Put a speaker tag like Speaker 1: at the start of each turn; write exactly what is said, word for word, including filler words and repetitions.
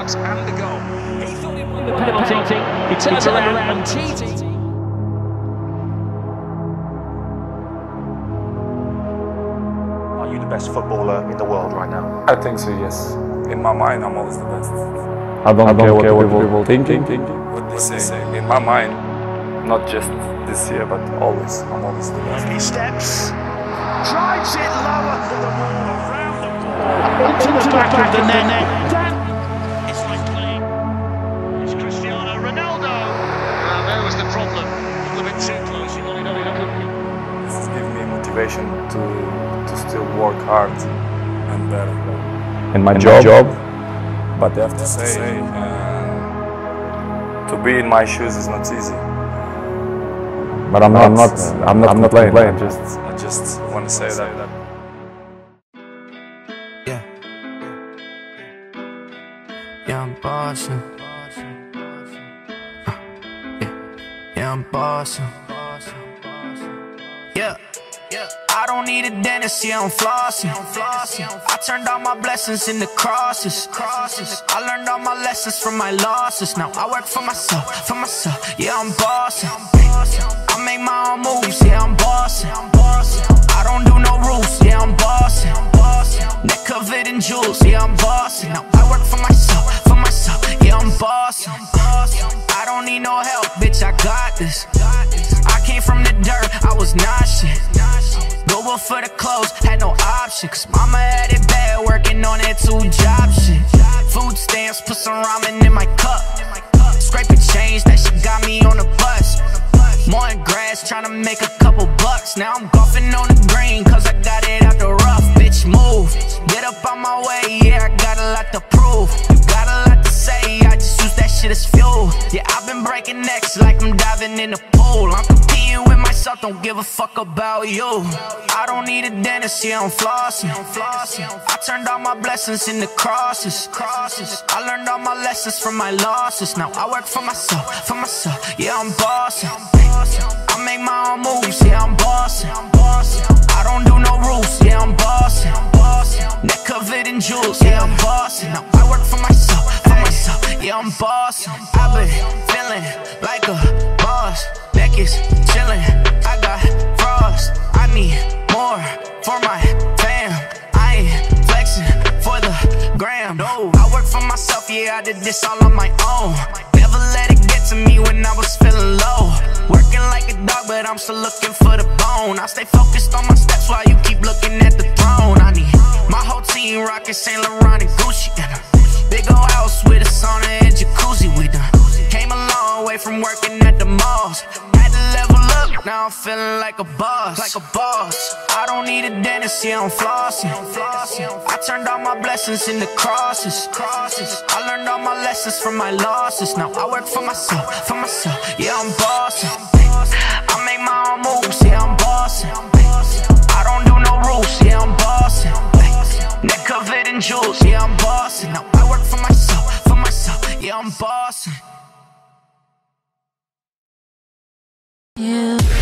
Speaker 1: shot and the goal. He thought he won the penalty. He turns it around and tees.
Speaker 2: Are you the best footballer in the world right now?
Speaker 3: I think so, yes.
Speaker 4: In my mind, I'm always the best.
Speaker 3: I don't, I don't care, care what people, people thinking.
Speaker 4: What they say. In my mind, not just this year, but always, I'm always the best.
Speaker 1: He steps, drives it lower than the wall, around the ball, into the back of the net. It's like playing. It's Cristiano Ronaldo. Well, there was the problem. A little bit too close. You wanted to
Speaker 4: This is giving me motivation to to still work hard and better.
Speaker 3: In my
Speaker 4: in
Speaker 3: job.
Speaker 4: My job, but I have to say, uh, to be in my shoes is not easy.
Speaker 3: But I'm not, I'm not, I'm not, I'm not playing. playing.
Speaker 4: Just, I just want to say that.
Speaker 5: Yeah, yeah, I'm Bossin. Uh, yeah, yeah, I'm Bossin. Yeah. I don't need a dentist, yeah, I'm flossing. I turned all my blessings into crosses. I learned all my lessons from my losses. Now I work for myself, for myself, yeah, I'm bossing. I make my own moves, yeah, I'm bossing. I don't do no rules, yeah, I'm bossing. Neck covered in jewels, yeah, I'm bossing. Now I work for myself, for myself, yeah, I'm bossing. I don't need no help, bitch, I got this. I came from the dirt, I was not shit. Go up for the clothes, had no option. Cause mama had it bad, working on that two job shit. Food stamps, put some ramen in my cup. Scraping change, that shit got me on the bus. Mowing grass, tryna make a couple bucks. Now I'm golfing on the green, cause I got it out the rough. Bitch, move, get up on my way, yeah, I got a lot to prove. You got a lot to say, I just use that shit as fuel. Yeah, I've been breaking necks like I'm diving in the pool. I'm competing with myself, don't give a fuck about you. I don't need a dentist, yeah, I'm flossing. I turned all my blessings into crosses. I learned all my lessons from my losses. Now I work for myself, for myself, yeah, I'm bossing. I make my own moves, yeah, I'm bossing. I don't do no rules, yeah, I'm bossing. Neck covered in jewels, yeah, I'm bossing. Now I work for myself, for myself, yeah, I'm bossing. I've been feeling like a boss. Neck is chilling, I got frost. I need more for my fam. I ain't flexing for the gram. No, I work for myself, yeah, I did this all on my own. Never let it get to me when I was feeling low. Working like a dog, but I'm still looking for the bone. I stay focused on my steps while you keep looking at the throne. I need my whole team rocking Saint Laurent and Gucci. And a big old house with a sauna and jacuzzi. We done came a long way from working at the malls. Had to level up, now I'm feeling like a boss. Like a boss. I don't need a dentist, yeah, I'm flossing. I turned all my blessings into crosses. I learned all my lessons from my losses. Now I work for myself, for myself, yeah, I'm bossing. I make my own moves, yeah, I'm bossing. I don't do no rules, yeah, I'm bossing. Neck covered in jewels, yeah, I'm bossing. Now I work for myself, for myself, yeah, I'm bossing.
Speaker 6: Yeah.